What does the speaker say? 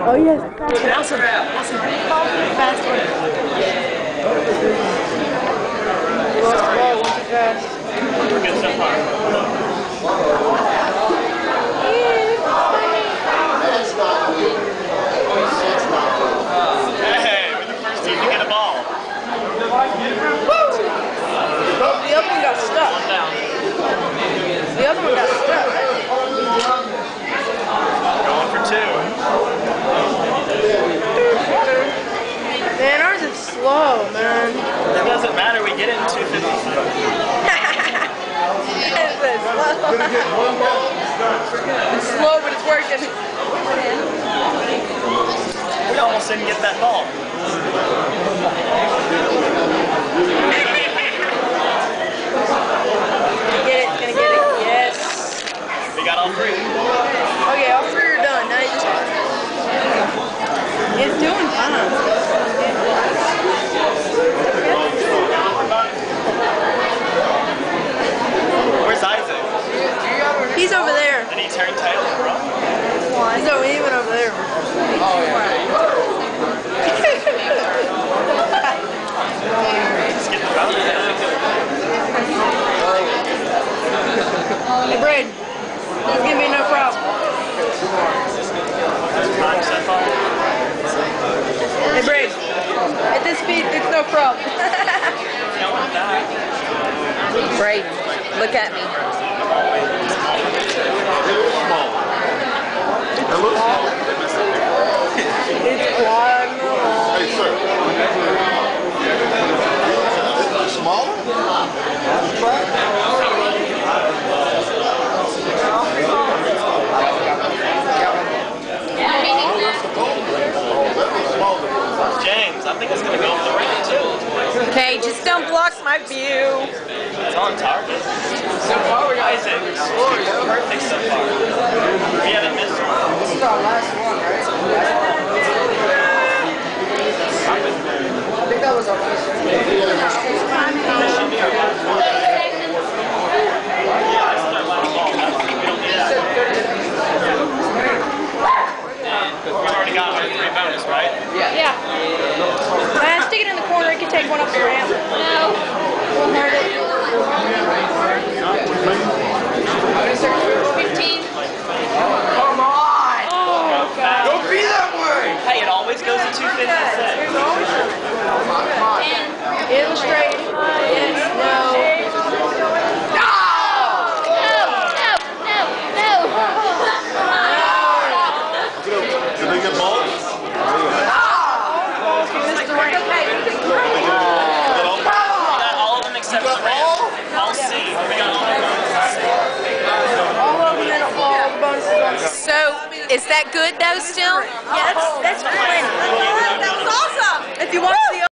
Oh yes. Awesome. Awesome. Fast one. Lost the ball, went too fast. We're good so far. Hey, we're the first team to get a ball. Woo! The other one got stuck. One down. The other one got stuck. Going for two. Man, ours is slow, man. It doesn't matter, we get it in 255. It's slow, but it's working. We almost didn't get that ball. Gonna get it, yes. We got all three. Okay, all three are done. Now you just it's doing fine. Where's Isaac? He's over there. Did he turn tail and run? He's over, even over there. Oh, yeah. Just get the bounce. Hey, Braden, this is gonna be no problem. Hey, Braden, at this speed, it's no problem. Braden, look at me. It's flying. Hey, sir. Is it smaller? James, I think it's going to go over the ring too. Okay, just don't block my view. It's on target. So far, Isaac, perfect so far. We haven't missed one. This is our last one, right? I think that was our last one. This should be our last one. Yeah, this is our last ball. We don't need that. We've already got our 3 bonus, right? Yeah. Stick it in the corner. You can take one up the ramp. No. Won't hurt it. 15. Come on! Oh, God. Don't be that way! Hey, it always goes to 256. Illustrate. Yes. No. Did they get balls? All of them except the ramp. I'll see. We got all of them. All of them and all the bonuses on. So, is that good though still? Yeah, that's plenty. That was awesome! If you watch the